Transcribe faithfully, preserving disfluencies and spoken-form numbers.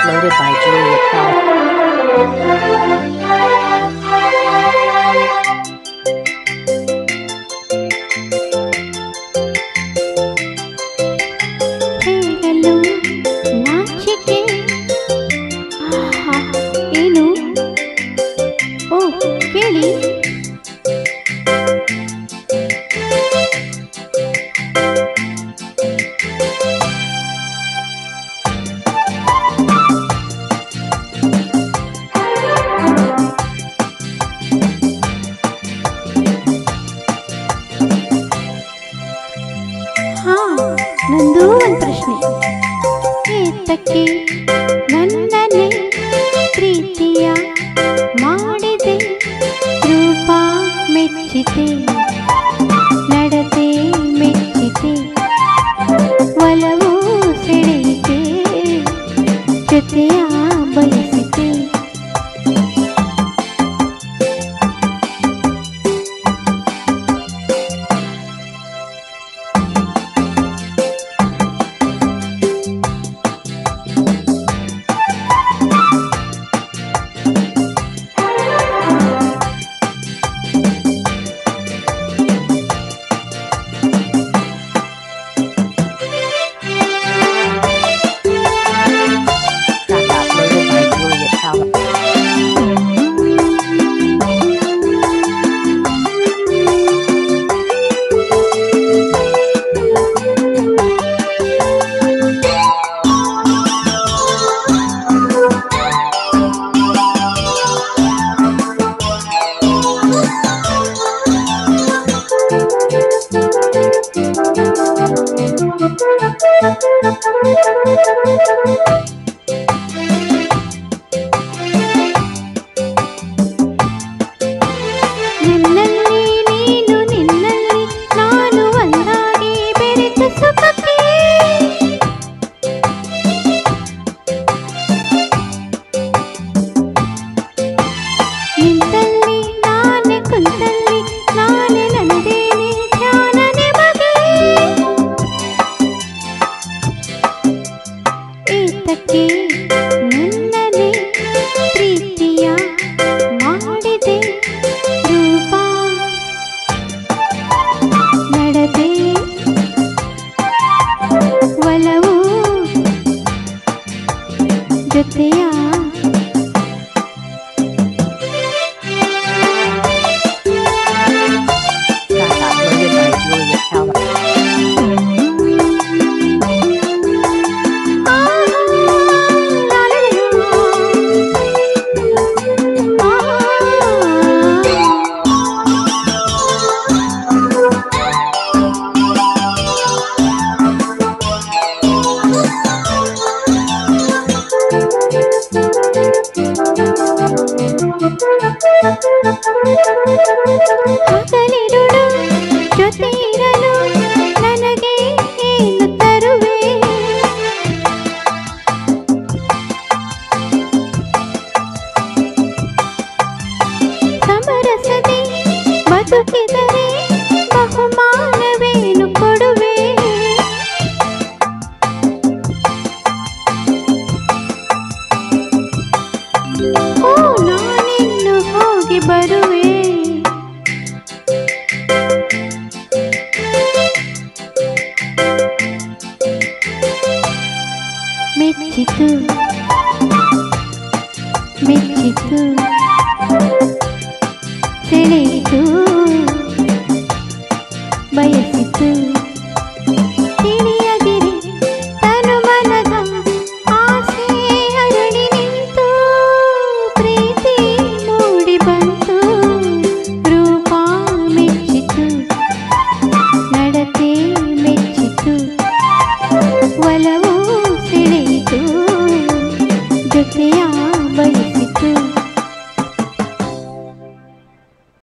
Uploaded by Juliet Keller. ನಂದು ಒಂದು ಪ್ರಶ್ನೆ, ಏತಕ್ಕೆ ನನ್ನನ್ನೇ ಪ್ರೀತಿಯ ಮಾಡಿದೆ, ರೂಪ ಮೆಚ್ಚಿದೆ, ನಡತೆ ಮೆಚ್ಚಿದೆ, ಒಲವು ಸೆಳೆಯಿದೆ, ಜೊತೆಯ ಬಯಸಿದೆ. ನನ್ನಲ್ಲಿ ನೀನು, ನಿನ್ನಲ್ಲಿ ನಾನು ಒಂದಾಗಿ ಬೆರೆತ ಸುಖಕ್ಕೆ, ನಿಂತಲ್ಲಿ ನಾನೇ, ಕುಂತಲ್ಲಿ ನಾನೇ, ನಂದೇನೆ ಧ್ಯಾನ ನಿಮಗೆ. ಏತಕ್ಕೆ ನನ್ನನ್ನೇ ಪ್ರೀತಿಯ ಮಾಡಿದೆ, ರೂಪ ನಡತೆ ಒಲವು ಜೊತೆಯ Uploaded by Juliet Keller. ಹಗಲಿರುಳು ಜೊತೆ ಇರಲು ನನಗೆ ಏನು ತರುವೆ, ಸಮರಸದೆ ಬದುಕಿದರೆ ಬಹುಮಾನವೇನು ಕೊಡುವೆ. ಓ ನಾನಿನ್ನು ಹೋಗಿ ಬರುವೆ, ಮೆಚ್ಚಿತು ಮೆಚ್ಚಿತು, ಸೆಳೆಯಿತು ಬಯಸಿತು, ತಿಳಿಯದಿರಿ ತನು ಮನದ ಆಸೆ ಅರಳಿ ನಿಂತು, ಪ್ರೀತಿ ಮೂಡಿ ಬಂತು, ರೂಪ ಮೆಚ್ಚಿತು, ನಡತೆ ಮೆಚ್ಚಿತು, ಒಲವು